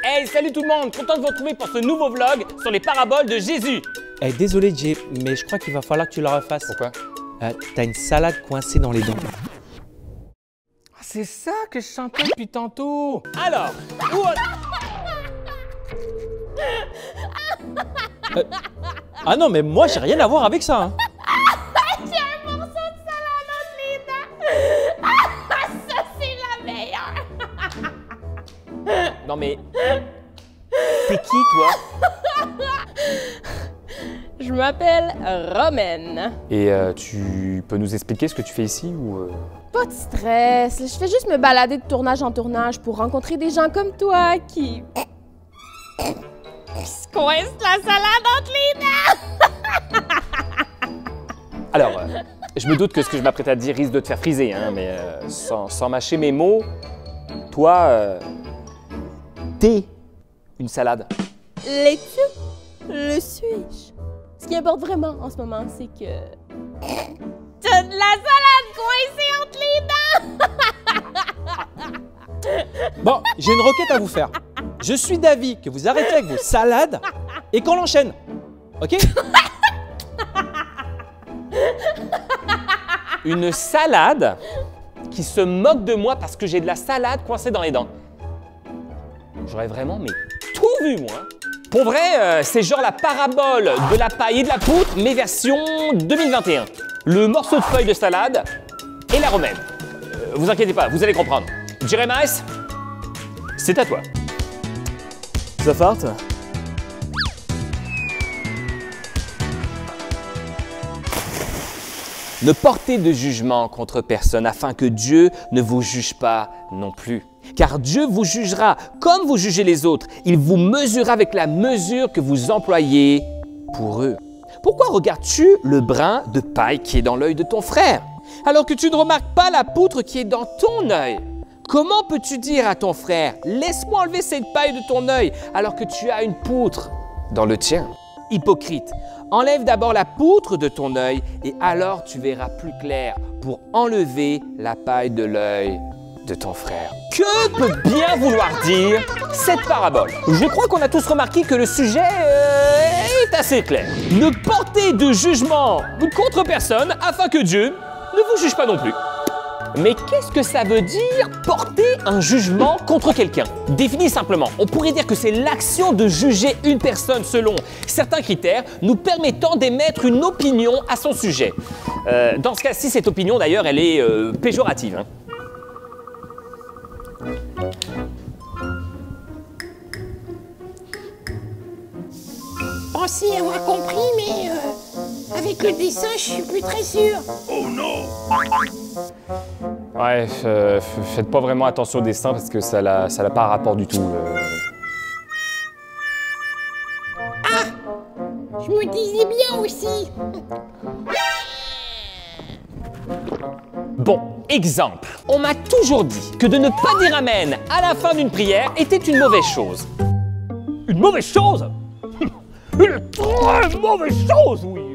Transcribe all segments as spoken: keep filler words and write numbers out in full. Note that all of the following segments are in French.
Hey, salut tout le monde! Content de vous retrouver pour ce nouveau vlog sur les paraboles de Jésus. Eh, désolé Jay, mais je crois qu'il va falloir que tu le refasses. Pourquoi? euh, T'as une salade coincée dans les dents. Ah, c'est ça que je chantais depuis tantôt. Alors, où... Euh, ah non, mais moi j'ai rien à voir avec ça. Hein. J'ai un morceau de salade entre les dents. Ah, ça, c'est la meilleure. Non mais... T'es qui, toi? Je m'appelle Romaine. Et euh, tu peux nous expliquer ce que tu fais ici ou... Euh... Pas de stress. Je fais juste me balader de tournage en tournage pour rencontrer des gens comme toi qui... qui se coincent la salade entre les dents. Alors, euh, je me doute que ce que je m'apprête à dire risque de te faire friser, hein, mais euh, sans, sans mâcher mes mots, toi, euh, t'es une salade. L'es-tu? Le suis-je? Ce qui importe vraiment en ce moment, c'est que... t'as de la salade coincée entre les dents! Bon, j'ai une requête à vous faire. Je suis d'avis que vous arrêtez avec vos salades et qu'on l'enchaîne. Ok? Une salade qui se moque de moi parce que j'ai de la salade coincée dans les dents. J'aurais vraiment mais tout vu, moi. Pour vrai, euh, c'est genre la parabole de la paille et de la poutre, mais version deux mille vingt et un. Le morceau de feuille de salade et la romaine. Euh, vous inquiétez pas, vous allez comprendre. Jérémie, c'est à toi. Ça farte? Ne portez de jugement contre personne afin que Dieu ne vous juge pas non plus. Car Dieu vous jugera comme vous jugez les autres. Il vous mesurera avec la mesure que vous employez pour eux. Pourquoi regardes-tu le brin de paille qui est dans l'œil de ton frère, alors que tu ne remarques pas la poutre qui est dans ton œil? Comment peux-tu dire à ton frère, laisse-moi enlever cette paille de ton œil, alors que tu as une poutre dans le tien? Hypocrite, enlève d'abord la poutre de ton œil et alors tu verras plus clair pour enlever la paille de l'œil de ton frère. Que peut bien vouloir dire cette parabole? Je crois qu'on a tous remarqué que le sujet euh, est assez clair. Ne portez de jugement contre personne afin que Dieu ne vous juge pas non plus. Mais qu'est-ce que ça veut dire porter un jugement contre quelqu'un? Défini simplement, on pourrait dire que c'est l'action de juger une personne selon certains critères nous permettant d'émettre une opinion à son sujet. Euh, dans ce cas-ci, cette opinion d'ailleurs, elle est euh, péjorative. Hein. Pensez avoir compris, mais euh, avec le dessin, je suis plus très sûr. Oh non! Ouais, euh, faites pas vraiment attention au dessin parce que ça n'a ça n'a pas rapport du tout. Euh... Ah! Je me disais bien aussi. Bon, exemple. On m'a toujours dit que de ne pas dire amen à la fin d'une prière était une mauvaise chose. Une mauvaise chose? Une très mauvaise chose, oui.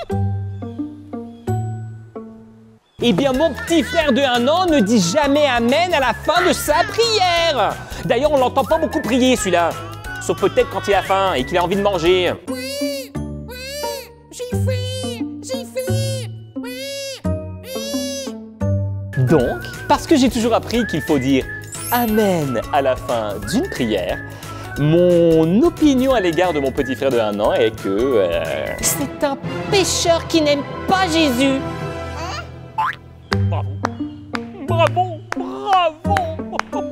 Eh bien, mon petit frère de un an ne dit jamais amen à la fin de sa prière. D'ailleurs, on l'entend pas beaucoup prier, celui-là. Sauf peut-être quand il a faim et qu'il a envie de manger. Oui, oui, j'ai fait, j'ai fait, oui, oui. Donc, parce que j'ai toujours appris qu'il faut dire amen à la fin d'une prière, mon opinion à l'égard de mon petit frère de un an est que euh, c'est un pécheur qui n'aime pas Jésus. Bravo, bravo, bravo.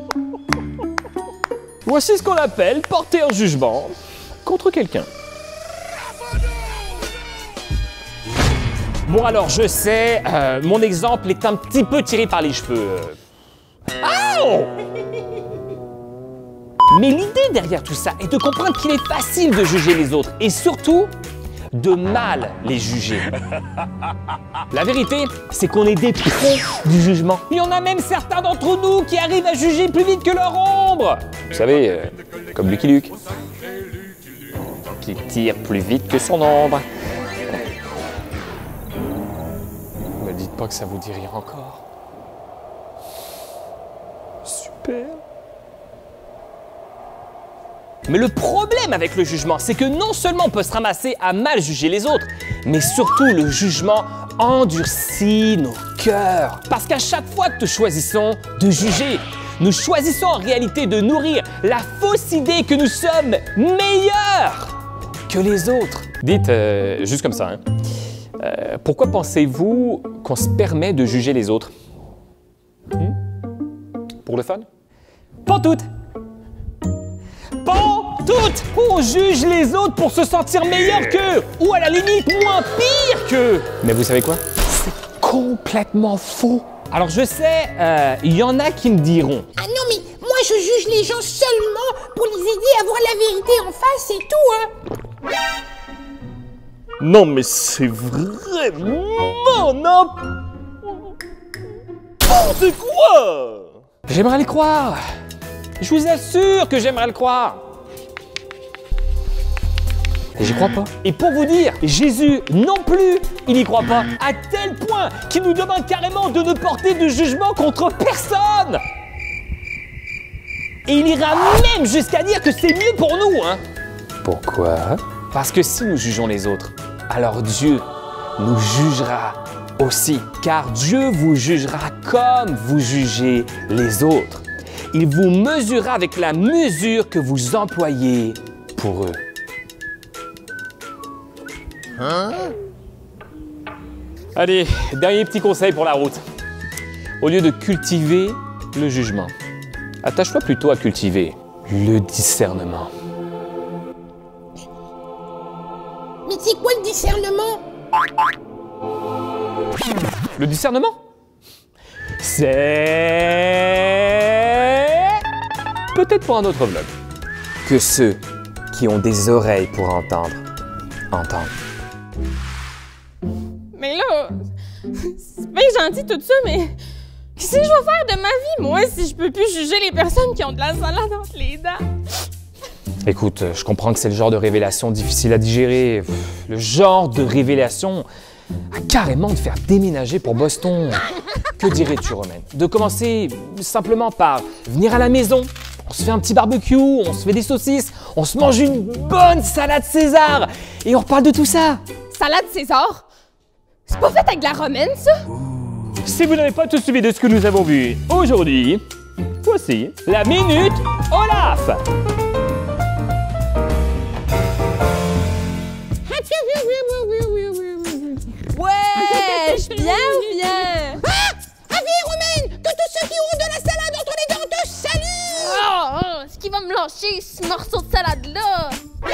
Voici ce qu'on appelle porter un jugement contre quelqu'un. Bon alors, je sais, euh, mon exemple est un petit peu tiré par les cheveux. Oh! Mais l'idée derrière tout ça est de comprendre qu'il est facile de juger les autres et surtout de mal les juger. La vérité, c'est qu'on est des pros du jugement. Il y en a même certains d'entre nous qui arrivent à juger plus vite que leur ombre. Vous savez, euh, comme Lucky Luke, qui tire plus vite que son ombre. Ne me dites pas que ça vous dit rire encore. Super. Mais le problème avec le jugement, c'est que non seulement on peut se ramasser à mal juger les autres, mais surtout le jugement endurcit nos cœurs. Parce qu'à chaque fois que nous choisissons de juger, nous choisissons en réalité de nourrir la fausse idée que nous sommes meilleurs que les autres. Dites, euh, juste comme ça, hein, euh, pourquoi pensez-vous qu'on se permet de juger les autres? Hmm? Pour le fun? Pas toutes! Pas toutes! On juge les autres pour se sentir meilleur qu'eux, ou à la limite moins pire qu'eux. Mais vous savez quoi? C'est complètement faux. Alors je sais, euh, il y en a qui me diront. Ah non, mais moi je juge les gens seulement pour les aider à voir la vérité en face, c'est tout, hein. Non, mais c'est vraiment n'importe quoi! J'aimerais le croire. Je vous assure que j'aimerais le croire. Et j'y crois pas. Et pour vous dire, Jésus non plus, il n'y croit pas. À tel point qu'il nous demande carrément de ne porter de jugement contre personne. Et il ira même jusqu'à dire que c'est mieux pour nous, hein. Pourquoi? Parce que si nous jugeons les autres, alors Dieu nous jugera aussi. Car Dieu vous jugera comme vous jugez les autres. Il vous mesurera avec la mesure que vous employez pour eux. Hein? Allez, dernier petit conseil pour la route. Au lieu de cultiver le jugement, attache-toi plutôt à cultiver le discernement. Mais c'est quoi le discernement? Le discernement? C'est... peut-être pour un autre vlog. Que ceux qui ont des oreilles pour entendre, entendent. Mais là, c'est bien gentil tout ça, mais qu'est-ce que je vais faire de ma vie, moi, si je peux plus juger les personnes qui ont de la salade entre les dents? Écoute, je comprends que c'est le genre de révélation difficile à digérer. Le genre de révélation à carrément te faire déménager pour Boston. Que dirais-tu, Romaine? De commencer simplement par venir à la maison, on se fait un petit barbecue, on se fait des saucisses, on se mange une bonne salade César et on reparle de tout ça. Salade César? C'est pas fait avec de la romaine, ça? Si vous n'avez pas tout suivi de ce que nous avons vu aujourd'hui, voici la Minute Olaf. Ouais, je viens ou bien? Ah! Avis, Romaine, que tous ceux qui ont de la salade entre les dents te saluent! Oh, oh, ce qui va me lâcher, ce morceau de salade-là?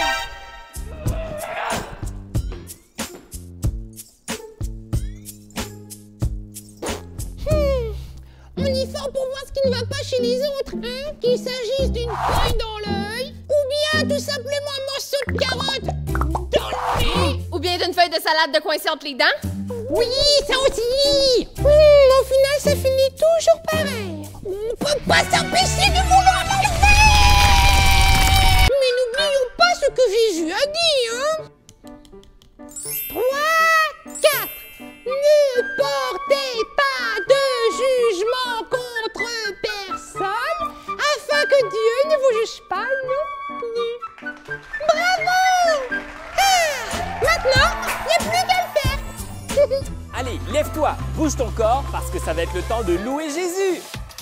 On est fort pour voir ce qui ne va pas chez les autres, hein? Qu'il s'agisse d'une paille dans l'œil, ou bien tout simplement un morceau de carotte dans le nez! Ou bien d'une feuille de salade de coincée entre les dents? Oui, ça aussi! Hum, au final, ça finit toujours pareil. On peut pas s'empêcher de vouloir l'enlever! Mais n'oublions pas ce que Jésus a dit, hein? trois, quatre. Ne portez pas de jugement contre personne, afin que Dieu ne vous juge pas non plus. Bravo! Ah, maintenant, il n'y a plus qu'à le faire. Allez, lève-toi, bouge ton corps parce que ça va être le temps de louer Jésus.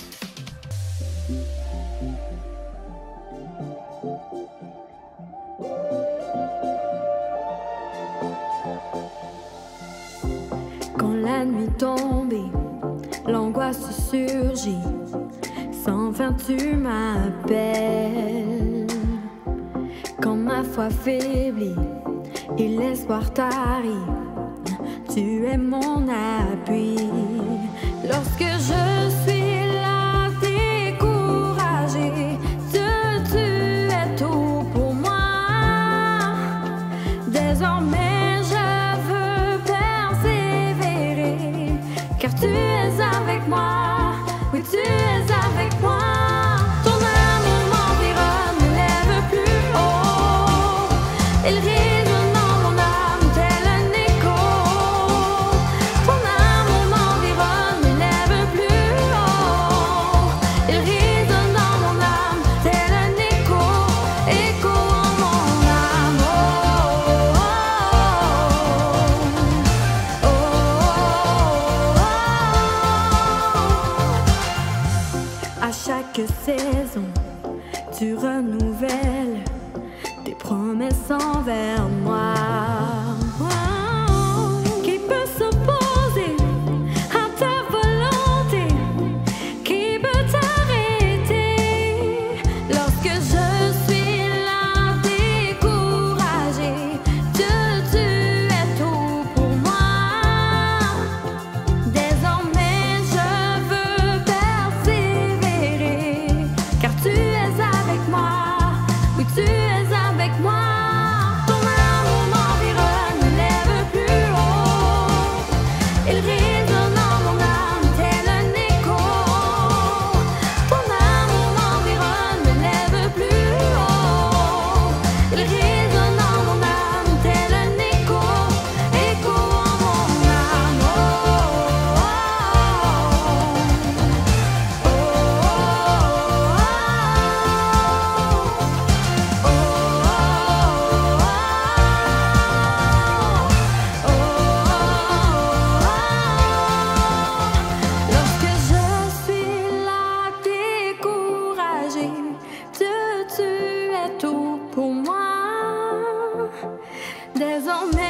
Quand la nuit tombée, l'angoisse surgit, sans fin tu m'appelles. Quand ma foi faiblit et l'espoir tarit, tu es mon appui. Lorsque je suis là découragée, Dieu, tu es tout pour moi. Désormais je veux persévérer, car tu es avec moi. Oui, tu es avec moi. Ton amour m'environne, ne lève plus haut. Il résonne dans mon âme tel un écho. Ton amour m'environne, ne lève plus renouvelles tes promesses envers moi. Oh, qui peut s'opposer à ta volonté? Qui peut t'arrêter lorsque je suis là découragée? Dieu, tu es tout pour moi. Désormais je veux persévérer, car tu es avec moi. Oui, tu es avec moi. Ton amour m'environne, me lève plus haut. Il résonne dans mon âme tel un écho. Ton amour m'environne, me lève plus haut. Il résonne dans mon âme tel un écho. Écho en mon âme. Oh, oh, lorsque je suis là découragée, Dieu, tu es tout pour moi. Désormais